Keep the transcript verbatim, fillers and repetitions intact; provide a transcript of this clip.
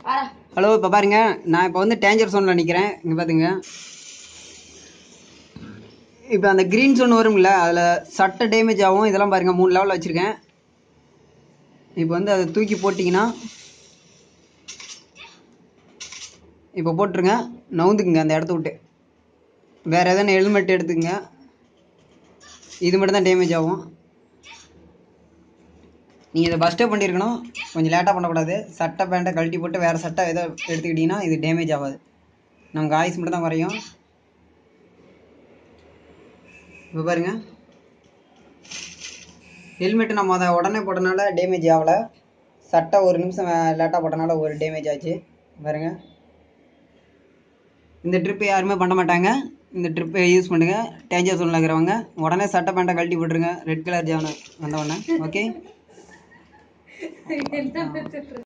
Hello, இப்போ பாருங்க, நான் இப்போ வந்து டேஞ்சர் சோனில் நிற்கிறேன். இங்கே பார்த்துங்க, இப்போ அந்த க்ரீன் சோன் வரும்ல, அதில் சட்டை டேமேஜ் ஆகும். இதெல்லாம் பாருங்க, மூணு லெவலில் வச்சுருக்கேன். இப்போ வந்து அதை தூக்கி போட்டிங்கன்னா, இப்போ போட்டுருங்க, நவுந்துக்குங்க அந்த இடத்த விட்டு. வேறு எதனா ஹெல்மெட் எடுத்துக்கங்க, இது மட்டும் தான் டேமேஜ் ஆகும். நீங்கள் இதை பஸ்ட்டே பண்ணியிருக்கணும், கொஞ்சம் லேட்டாக பண்ணக்கூடாது. சட்டை பேண்ட்டை கழட்டி போட்டு வேறு சட்டை எதோ எடுத்துக்கிட்டிங்கன்னா இது டேமேஜ் ஆகாது, நமக்கு ஆயுஸ் மட்டும் தான் குறையும். இப்போ பாருங்க, ஹெல்மெட்டு நம்ம அதை உடனே போட்டனால டேமேஜ் ஆகலை, சட்டை ஒரு நிமிஷம் லேட்டாக போட்டனால ஒரு டேமேஜ் ஆச்சு. பாருங்க, இந்த ட்ரிப்பு யாருமே பண்ண மாட்டாங்க. இந்த ட்ரிப்பை யூஸ் பண்ணுங்கள். டேஞ்சர் சோனில் இருக்கிறவங்க உடனே சட்டை பேண்ட்டை கழட்டி போட்டுருங்க, ரெட் கலர் ஜாவனை வந்தவொடனே. ஓகே.